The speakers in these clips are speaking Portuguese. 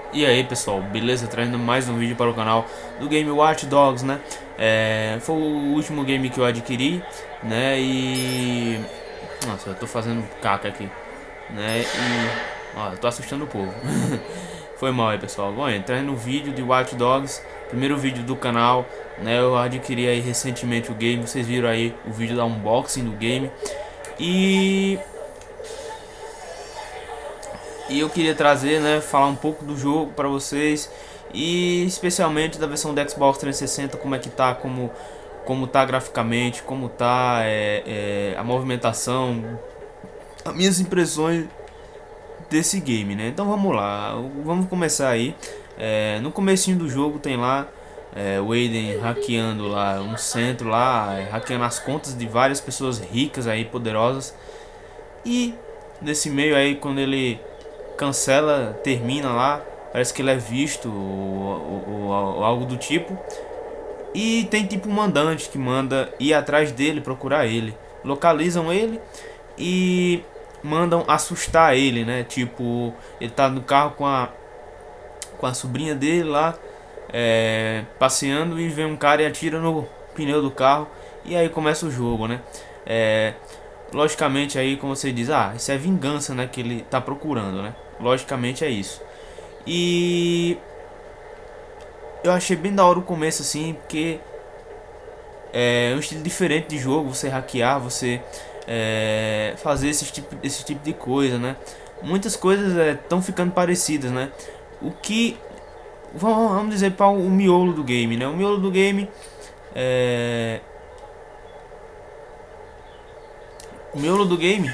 E aí pessoal, beleza? Trazendo mais um vídeo para o canal do game Watch Dogs, né? Foi o último game que eu adquiri, né? E... Nossa, eu tô fazendo caca aqui, né? E... Ó, eu tô assustando o povo. Foi mal aí pessoal. Bom, entrando no vídeo de Watch Dogs, primeiro vídeo do canal, né? Eu adquiri aí recentemente o game, vocês viram aí o vídeo da unboxing do game. E... E eu queria trazer, né, falar um pouco do jogo para vocês e especialmente da versão do Xbox 360, como é que tá, como tá graficamente, como tá a movimentação, as minhas impressões desse game, né? Então vamos lá, vamos começar aí. No comecinho do jogo tem lá o Aiden hackeando lá um centro lá, hackeando as contas de várias pessoas ricas aí, poderosas. E nesse meio aí, quando ele cancela, termina lá, parece que ele é visto ou algo do tipo. E tem tipo um mandante que manda ir atrás dele, procurar ele. Localizam ele e mandam assustar ele, né? Tipo, ele tá no carro com a sobrinha dele lá, passeando, e vem um cara e atira no pneu do carro. E aí começa o jogo, né? É, Logicamente aí, como você diz, isso é vingança, né, que ele tá procurando, né? Logicamente é isso. E eu achei bem da hora o começo assim, porque é um estilo diferente de jogo, você hackear, você fazer esse tipo de coisa, né? Muitas coisas estão ficando parecidas, né? O que vamos dizer para o miolo do game, né? O miolo do game é o miolo do game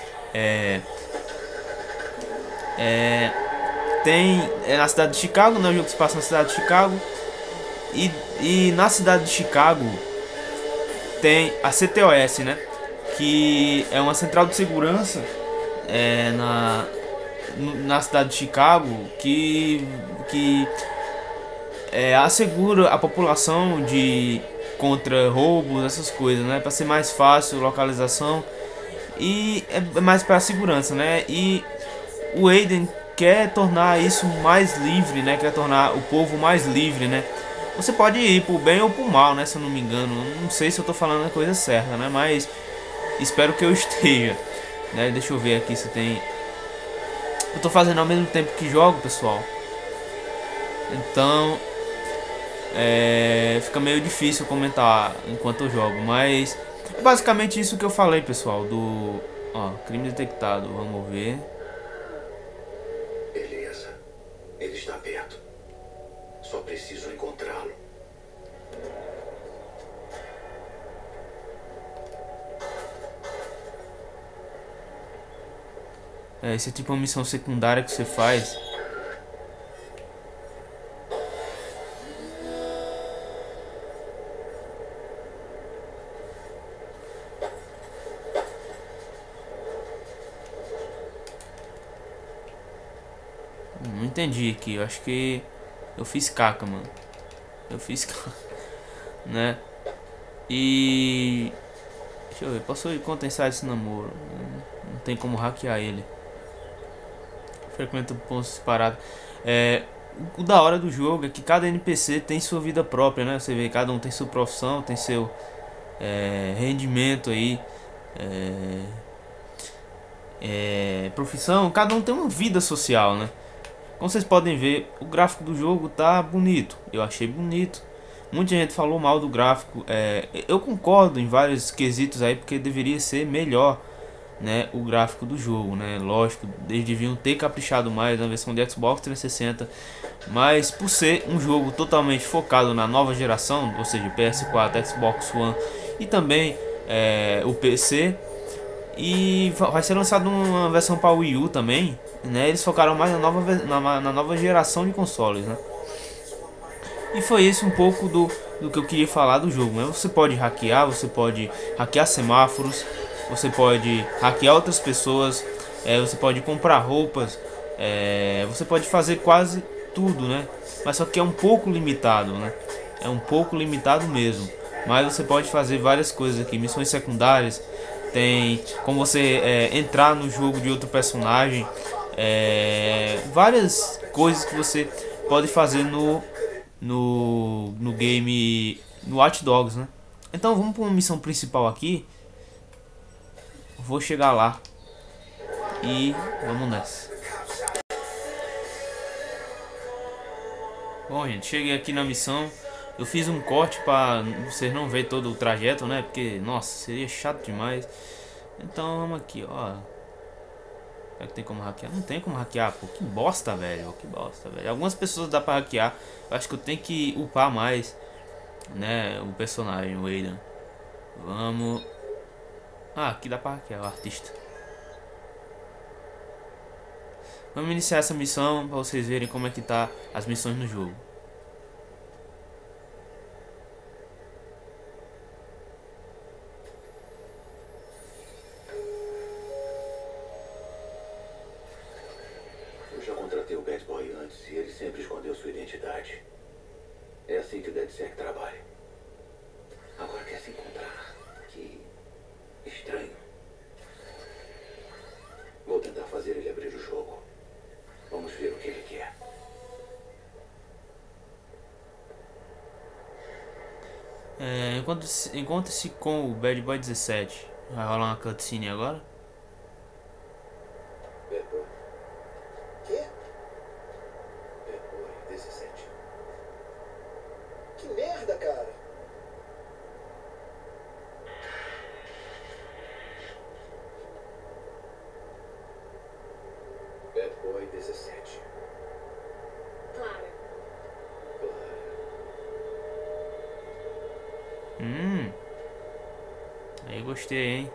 é tem na cidade de Chicago, né? O jogo se passa na cidade de Chicago. E na cidade de Chicago tem a CTOS, né? Que é uma central de segurança é, na, na cidade de Chicago que assegura a população de contra roubos, essas coisas, né? Para ser mais fácil localização e é mais para segurança, né? E o Aiden quer tornar isso mais livre, né? Quer tornar o povo mais livre, né? Você pode ir pro bem ou pro mal, né? Se eu não me engano. Não sei se eu tô falando a coisa certa, né? Mas espero que eu esteja. Né? Deixa eu ver aqui se tem. Eu tô fazendo ao mesmo tempo que jogo, pessoal. Então fica meio difícil comentar enquanto eu jogo. Mas é basicamente isso que eu falei, pessoal. Do. Ó, crime detectado. Vamos ver. Beleza. Ele está perto. Só preciso encontrá-lo. Esse é tipo uma missão secundária que você faz. Não entendi aqui. Eu acho que eu fiz caca, mano. Eu fiz caca, né? E deixa eu ver. Posso contensar esse namoro? Não tem como hackear ele. Frequenta pontos separados. É, o da hora do jogo é que cada NPC tem sua vida própria, né? Você vê, cada um tem sua profissão, tem seu rendimento aí. É, Profissão, cada um tem uma vida social, né? Como vocês podem ver, o gráfico do jogo tá bonito. Eu achei bonito. Muita gente falou mal do gráfico. Eu concordo em vários quesitos aí, porque deveria ser melhor, né, o gráfico do jogo, né? Lógico, eles deviam ter caprichado mais na versão de Xbox 360, mas por ser um jogo totalmente focado na nova geração, ou seja, PS4, Xbox One e também o PC, e vai ser lançado uma versão para Wii U também, né? Eles focaram mais na nova geração de consoles, né? E foi isso um pouco do que eu queria falar do jogo, né? Você pode hackear semáforos, você pode hackear outras pessoas, você pode comprar roupas, você pode fazer quase tudo, né? Mas só que é um pouco limitado, né? É um pouco limitado mesmo. Mas você pode fazer várias coisas aqui, missões secundárias, tem como você entrar no jogo de outro personagem, várias coisas que você pode fazer no game, no Watch Dogs, né? Então vamos para uma missão principal aqui. Vou chegar lá e vamos nessa. Bom, gente, cheguei aqui na missão. Eu fiz um corte para vocês não verem todo o trajeto, né? Porque, nossa, seria chato demais. Então vamos aqui, ó. Será que tem como hackear? Não tem como hackear, pô. Que bosta, velho. Que bosta, velho. Algumas pessoas dá pra hackear. Eu acho que eu tenho que upar mais, né? O personagem, o Aiden. Vamos. Ah, aqui dá pra hackear, o artista. Vamos iniciar essa missão pra vocês verem como é que tá as missões no jogo. Eu já contratei o Bad Boy antes e ele sempre escondeu sua identidade. É assim que o DedSec trabalha. Agora quer se encontrar. Que estranho. Vou tentar fazer ele abrir o jogo. Vamos ver o que ele quer. Encontre-se com o Bad Boy 17. Vai rolar uma cutscene agora. Bad Boy. Quê? Bad Boy 17. Que merda, cara! Bad Boy 17. Clara, Clara. Aí gostei, hein?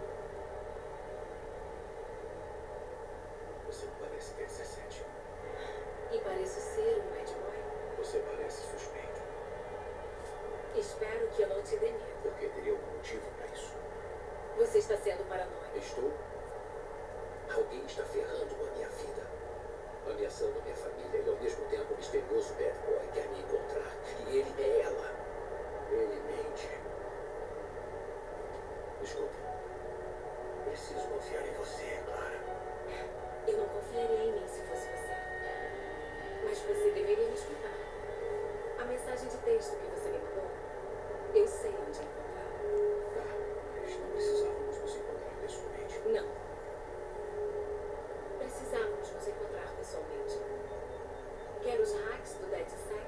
Você não parece ter 17. e pareço ser um bad boy. Você parece suspeita. Espero que eu não te dê medo. Porque teria algum motivo para isso. Você está sendo paranoico. Estou? Alguém está ferrando com a minha vida. Ameaçando a minha família e ao mesmo tempo o misterioso Bad Boy quer me encontrar. E ele é ela. Ele mente. Escuta. Preciso confiar em você, Clara. Eu não confiaria em mim se fosse você. Mas você deveria me escutar. A mensagem de texto que você me mandou, eu sei onde encontrar. Mas não precisávamos nos encontrar pessoalmente. Não. Precisávamos nos encontrar pessoalmente. Quer os hacks do DedSec?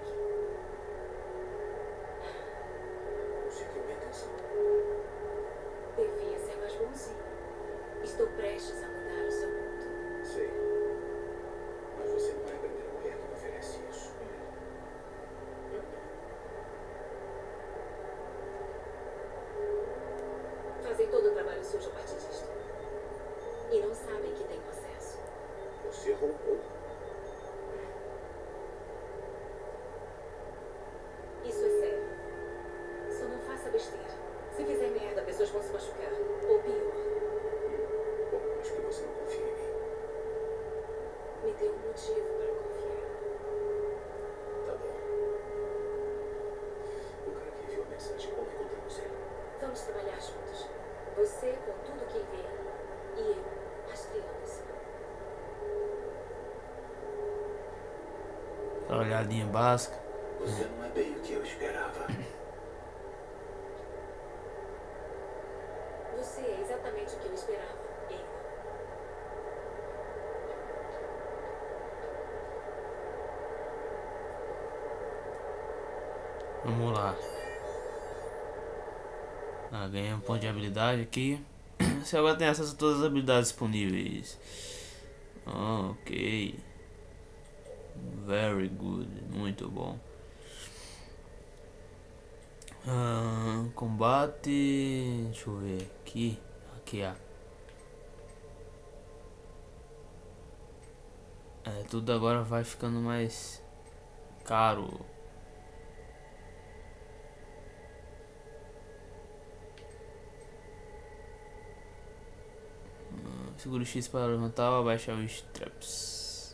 Conseguiu minha atenção. Devia ser mais bonzinho. Estou prestes a mudar o seu mundo. Sei. Mas você não é a primeira mulher que me oferece isso. Fazem todo o trabalho sujo a partir disto. E não sabem que tenho acesso. Você roubou. Isso é sério. Só não faça besteira. Se fizer merda, pessoas vão se machucar. Ou pior, Bom, acho que você não confia em mim. me dê um motivo para confiar. Tá bom. O cara que enviou a mensagem, como encontramos ele? Vamos trabalhar juntos. Você com tudo que vê e eu rastreando-se. Aquela olhadinha básica. Você não é bem o que eu esperava. Você é exatamente o que eu esperava. Eu. Vamos lá. Ganhei um ponto de habilidade aqui. Você agora tem acesso a todas as habilidades disponíveis. Ok. Very good. Muito bom. Combate. Deixa eu ver aqui. Hackear. Tudo agora vai ficando mais caro. Segura o X para levantar ou abaixar os traps.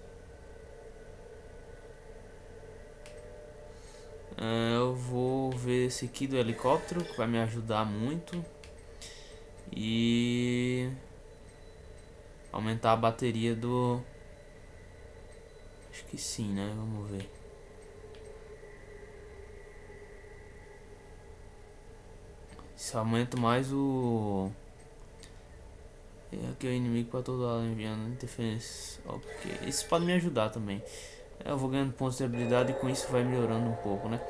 Eu vou ver esse aqui do helicóptero, que vai me ajudar muito. E aumentar a bateria do Acho que sim, né? Vamos ver. Isso aumenta mais o... Aqui é o inimigo para todo lado enviando interferência. Ok, isso pode me ajudar também. Eu vou ganhando pontos de habilidade e com isso vai melhorando um pouco, né?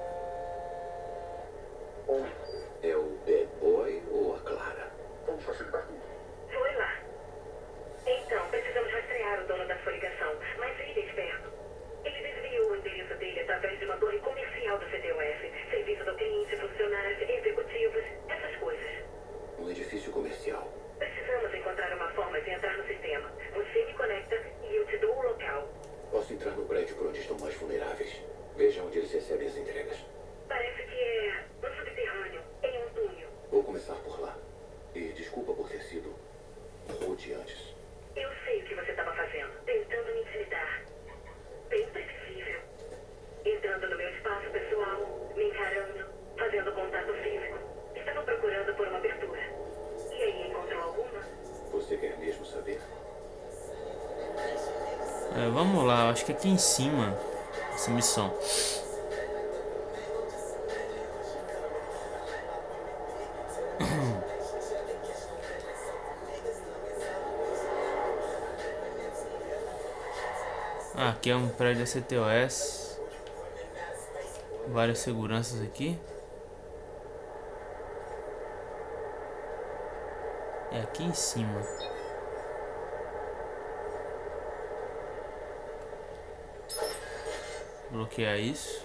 É o Bad Boy ou a Clara? Vamos facilitar tudo. Foi lá. Então, precisamos rastrear o dono da sua ligação, mas ele é esperto. Ele desviou o endereço dele através de uma torre comercial do CDOF, serviço ao cliente, funcionários, executivos, essas coisas. Um edifício comercial. Precisamos encontrar uma forma de entrar no sistema. Você me conecta e eu te dou o local. Posso entrar no prédio por onde estão mais vulneráveis. Veja onde eles recebem as entregas. Parece que é um subterrâneo, em um túnel. Vou começar por lá. E desculpa por ter sido rude antes. Eu sei o que você estava fazendo, tentando me intimidar. Bem previsível. Entrando no meu espaço pessoal, me encarando, fazendo contato físico. Estava procurando por uma abertura. E aí, encontrou alguma? Você quer mesmo saber? Vamos lá, acho que aqui em cima essa missão. Aqui é um prédio da CTOS. Várias seguranças aqui. É aqui em cima. Bloquear isso.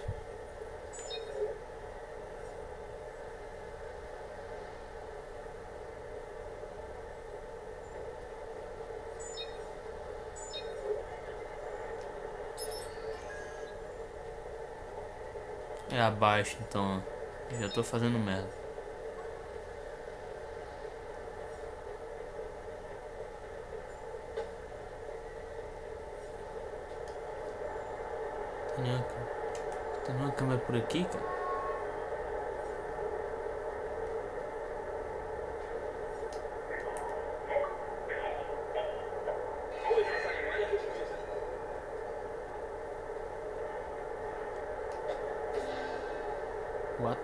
É abaixo, então já tô fazendo merda. Tem uma câmera por aqui, cara. What?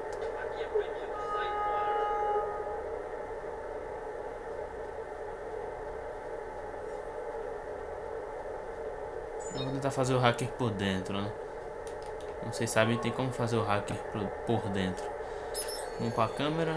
Eu vou tentar fazer o hacker por dentro, né? Não sei se sabem, tem como fazer o hacker por dentro. Vamos para a câmera.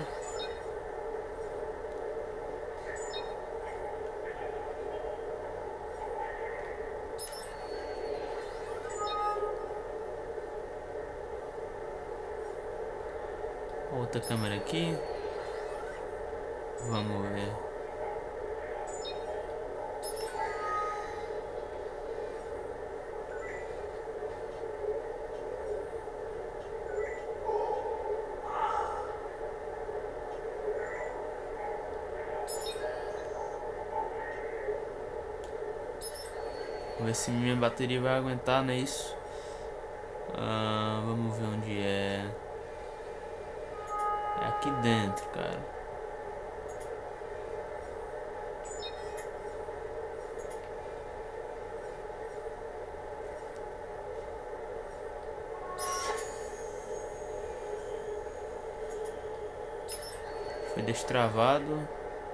Outra câmera aqui. Vamos ver. Vamos ver se minha bateria vai aguentar, não é isso? Vamos ver onde é. É aqui dentro, cara. Foi destravado.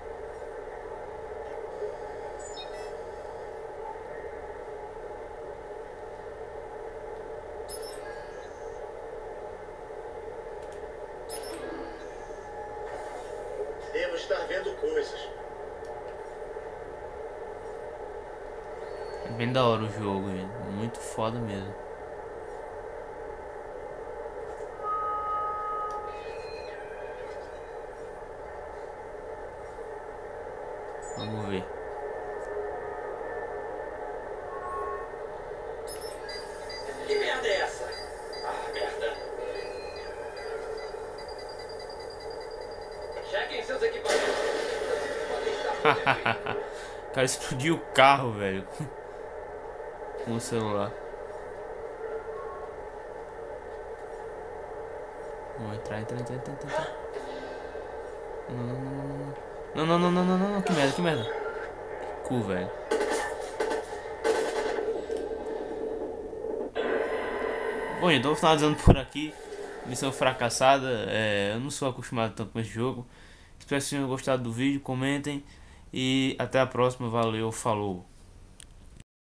Devo estar vendo coisas. É bem da hora o jogo, gente. Muito foda mesmo. Vamos ver. Que merda é essa? Ah, merda. Chequem seus equipamentos. O cara explodiu o carro, velho. Com o celular. Vamos entrar. Não. Que merda. Que cu, velho. Bom, gente, vou finalizando por aqui. Missão fracassada. Eu não sou acostumado tanto com esse jogo. Espero que vocês tenham gostado do vídeo. Comentem. E até a próxima. Valeu, falou.